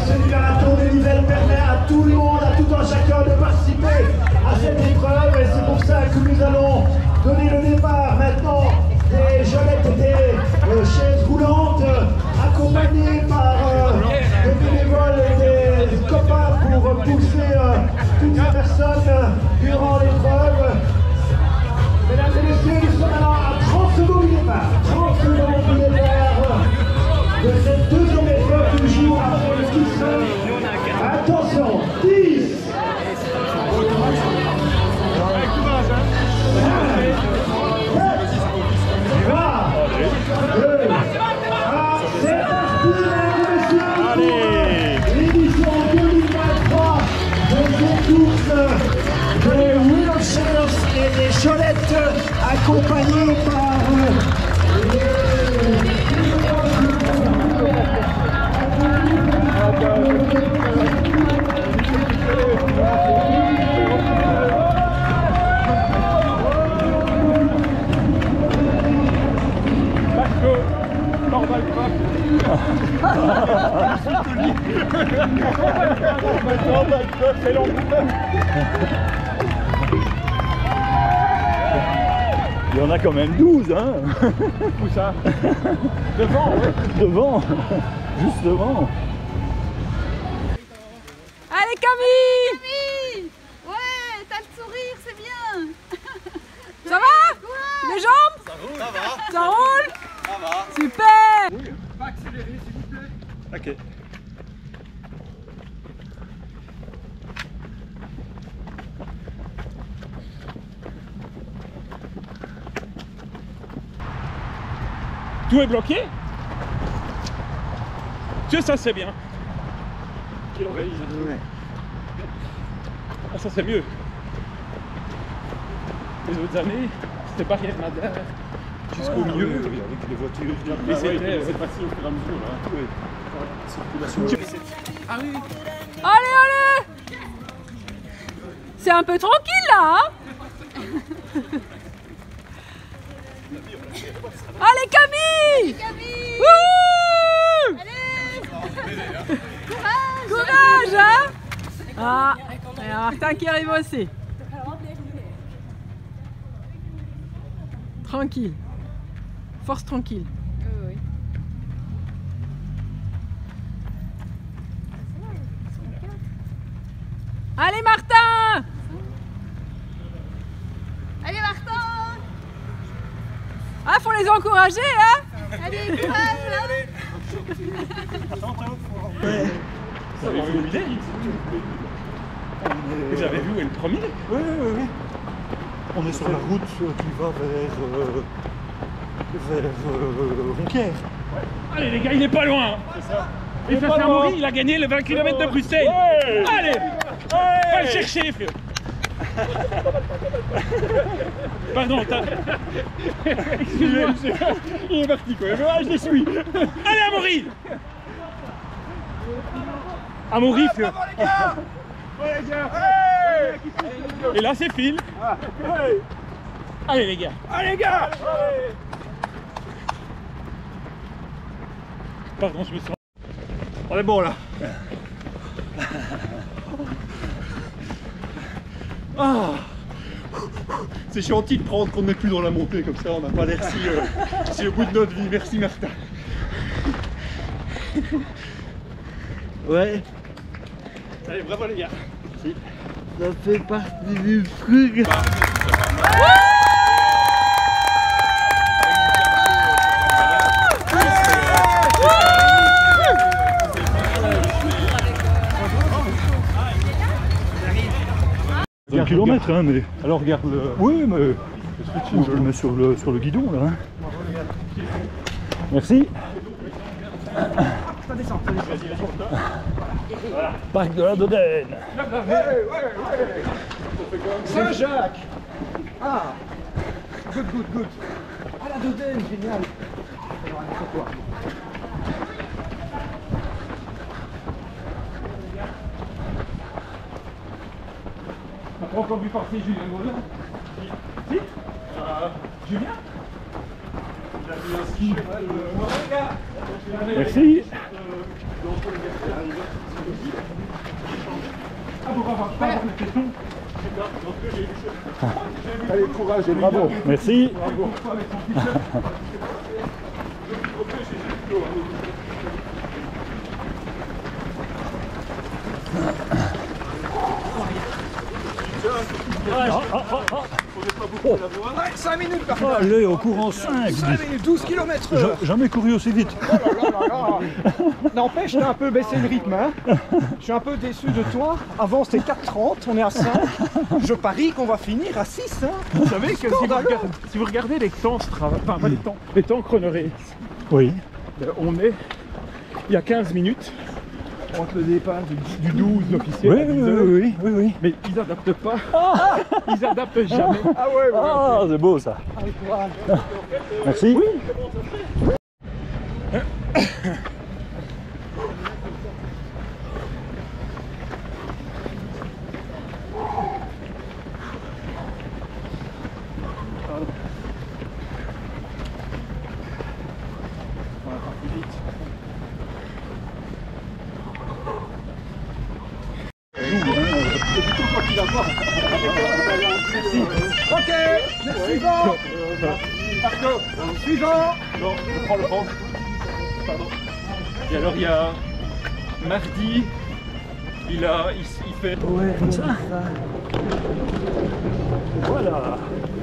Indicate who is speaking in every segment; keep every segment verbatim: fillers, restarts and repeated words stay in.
Speaker 1: tenue vers la tour des Nivelles permet à tout le monde, à tout un chacun de participer à cette épreuve. Et c'est pour ça que nous allons donner le départ maintenant des jeunettes et des euh, chaises roulantes, euh, accompagnées par euh, des bénévoles et des copains pour euh, pousser euh, toutes ces personnes euh, durant l'épreuve. Mesdames et messieurs, nous sommes alors à trente secondes du départ. trente secondes du départ de cette deuxième épreuve du jour après le ski seul. Attention, dix, l'édition deux mille vingt-trois de cette course des wheelchairs et des cholettes accompagnées par
Speaker 2: il y en a quand même douze, hein.
Speaker 3: Où ça? Devant, ouais.
Speaker 2: Devant, juste devant.
Speaker 4: Allez Camille!
Speaker 5: Camille! Ouais, t'as le sourire, c'est bien!
Speaker 4: Ça va?
Speaker 5: Ouais.
Speaker 4: Les jambes?
Speaker 3: Ça roule. Ça va.
Speaker 4: Ça roule?
Speaker 3: Ça va.
Speaker 4: Super!
Speaker 3: Oui, pas accélérer s'il vous plaît. Ok.
Speaker 6: Tout est bloqué? Tu ça c'est bien. Quelle oreille. Ah ça c'est mieux. Les autres années, c'était barrière madère jusqu'au milieu.
Speaker 3: Avec les voitures.
Speaker 6: Mais c'était c'est passé au fur et à mesure. Hein.
Speaker 3: Oui. Circulation.
Speaker 6: Ah oui.
Speaker 4: Allez, allez! C'est un peu tranquille là, hein? Allez Camille!
Speaker 5: Camille!
Speaker 4: Wouhou!
Speaker 5: Allez!
Speaker 4: Courage, hein? Ah, il y a Martin qui arrive aussi. Tranquille. Force tranquille.
Speaker 5: Oui.
Speaker 4: Allez Martin!
Speaker 5: Allez Martin!
Speaker 4: Ah, faut les encourager, hein?
Speaker 5: Allez, courage là!
Speaker 6: Vous avez vu où il est? Vous avez vu où est le premier?
Speaker 2: Oui, oui, oui. On est sur la route qui va vers, euh, vers euh, Ronquière.
Speaker 6: Allez les gars, il est pas loin. C'est ça. Et face à Amaury, il a gagné le vingt kilomètres de Bruxelles. Ouais. Allez, ouais. Va le chercher, frère. Pardon, t'as... Excuse-moi. Il est parti quoi. Ah, je les suis. Allez Amaury. Amaury, frère.
Speaker 3: Ouais les gars!
Speaker 6: Et là c'est Phil. Allez les gars.
Speaker 3: Allez les gars!
Speaker 6: Pardon, je me sens...
Speaker 3: On est bon là. Ah. C'est gentil de prendre qu'on n'est plus dans la montée comme ça, on n'a pas l'air si, euh, si au bout de notre vie. Merci Martin.
Speaker 2: Ouais,
Speaker 3: Allez, bravo les gars. Merci.
Speaker 2: ça fait partie du truc.
Speaker 3: un kilomètre, hein, mais... Alors regarde le...
Speaker 2: Oui, mais
Speaker 3: Je le mets sur le, sur le guidon, là. Hein. Merci.
Speaker 2: Parc de la Dodène.
Speaker 3: Saint-Jacques. Ah. Good, good, good. Ah, la Dodène, génial.
Speaker 6: On n'a pas encore vu passer Julien Gaudin. Si, si. Euh, Julien. Il a vu un ski.
Speaker 3: Merci.
Speaker 6: pour avoir pas avoir le téton.
Speaker 3: Allez, courage et bravo.
Speaker 2: Merci.
Speaker 6: Bravo. Avec son t-shirt.
Speaker 3: cinq minutes par
Speaker 2: Oh, allez, au courant cinq.
Speaker 3: cinq minutes, douze kilomètres heure.
Speaker 2: Jamais couru aussi vite.
Speaker 3: N'empêche, t'as un peu baissé le rythme. Hein. Je suis un peu déçu de toi. Avant c'était quatre trente, on est à cinq. Je parie qu'on va finir à six. Hein.
Speaker 6: Vous savez que si vous, regardez, si vous regardez les temps, enfin pas les temps, les temps chronorace,
Speaker 2: Oui.
Speaker 6: on est, il y a quinze minutes entre le départ du, du douze officiel
Speaker 2: Oui,
Speaker 6: à
Speaker 2: oui,
Speaker 6: dix heures,
Speaker 2: oui, oui, oui.
Speaker 6: mais ils adaptent pas, ils adaptent jamais.
Speaker 3: Ah ouais, ouais.
Speaker 2: Ah, c'est beau ça. Merci.
Speaker 3: Ok, le suivant. Marco, suivant.
Speaker 6: Non, je prends le vent. Pardon. Et alors il y a mardi, il a, il, il fait.
Speaker 2: Ouais, comme ça. Voilà.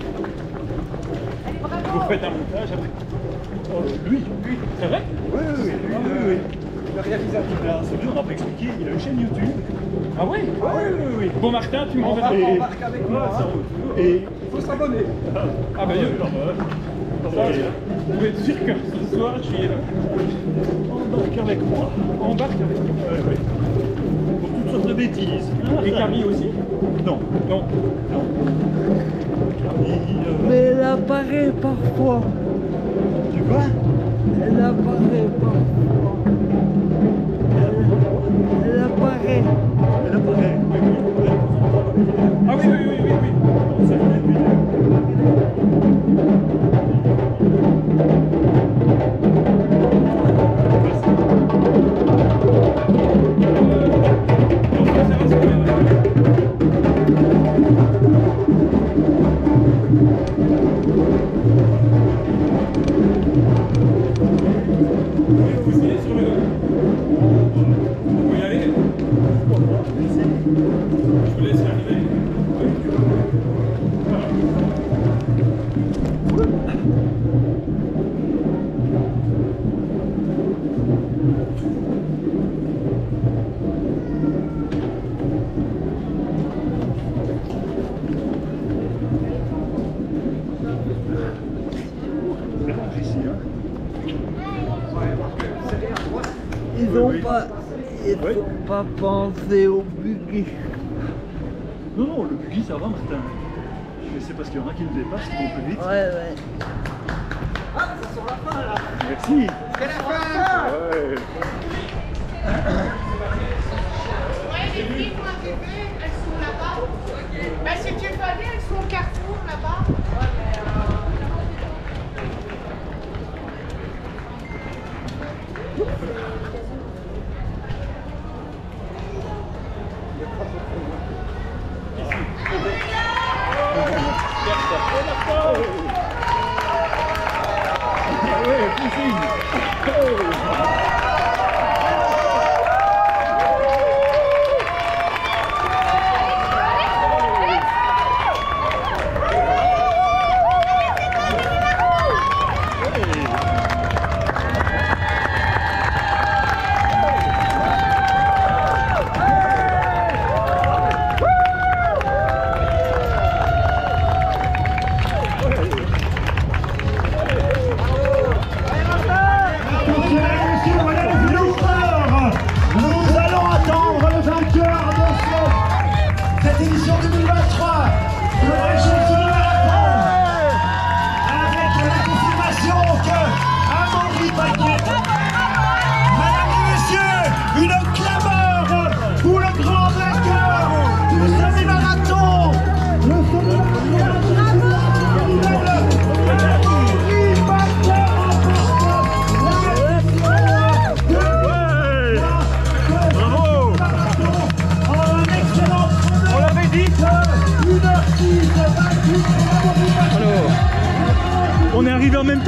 Speaker 6: Vous faites un montage après. Oh, lui, lui, c'est vrai?
Speaker 2: Oui, oui, oui.
Speaker 6: Ah, oui, oui.
Speaker 3: Le réalisateur.
Speaker 2: Là, c'est bien, on n'a pas expliqué, il a une chaîne YouTube.
Speaker 6: Ah oui?
Speaker 2: Ah oui, oui, oui.
Speaker 6: Bon Martin, tu
Speaker 3: On
Speaker 6: m'enverras.
Speaker 3: va
Speaker 2: Et-
Speaker 3: embarquer avec moi.
Speaker 2: Ah, ça
Speaker 3: Hein.
Speaker 2: roule. Et
Speaker 3: Il faut s'abonner.
Speaker 6: Ah bah
Speaker 2: euh,
Speaker 6: oui.
Speaker 2: non, bah,
Speaker 6: Ça,
Speaker 2: et
Speaker 6: vous pouvez être sûr que ce soir, je suis
Speaker 2: embarque avec moi.
Speaker 6: embarque avec moi.
Speaker 2: Ouais, ouais. Pour toutes sortes de bêtises. Ah,
Speaker 6: Et
Speaker 2: ça-
Speaker 6: Camille aussi?
Speaker 2: Non,
Speaker 6: Non.
Speaker 2: non. Camille, euh,
Speaker 7: Mais elle apparaît parfois.
Speaker 2: tu vois?
Speaker 7: Elle apparaît parfois. Elle, elle apparaît.
Speaker 2: Elle apparaît. Oui, oui, oui.
Speaker 6: Ah oui, oui, oui, oui, oui.
Speaker 2: Dans certaines vidéos.
Speaker 6: Vous aussi sur le. Vous pouvez y aller? Je vous laisse y arriver.
Speaker 2: Ici, hein.
Speaker 7: Ils n'ont pas, ils
Speaker 2: Ouais.
Speaker 7: ont pas pensé au buggy.
Speaker 2: Non, non, le buggy, ça va, Martin. Mais c'est parce qu'il y en a qui nous dépassent, qui vont plus vite.
Speaker 7: Ouais, ouais.
Speaker 2: Merci.
Speaker 3: C'est la fin.
Speaker 2: Ouais.
Speaker 5: Ouais, les filles pour arriver, elles sont là-bas. Bah, si tu veux aller, elles sont au carrefour là-bas. Ouais, mais.
Speaker 2: Ouais, plus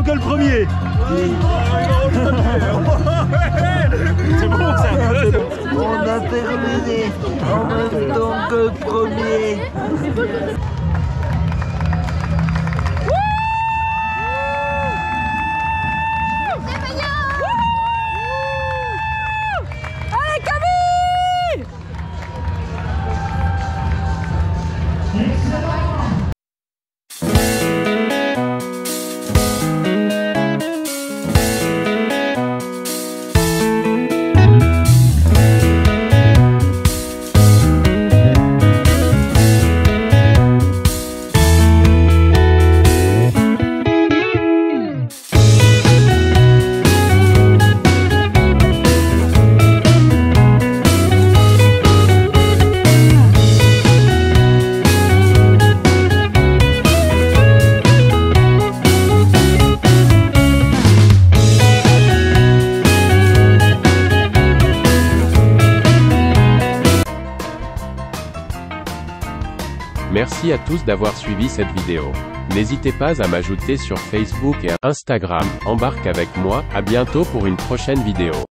Speaker 2: content que le premier.
Speaker 3: C'est bon ça.
Speaker 7: On a terminé en même temps que le premier.
Speaker 4: Allez, Camille!
Speaker 8: Merci à tous d'avoir suivi cette vidéo. N'hésitez pas à m'ajouter sur Facebook et Instagram. Embarque avec moi, à bientôt pour une prochaine vidéo.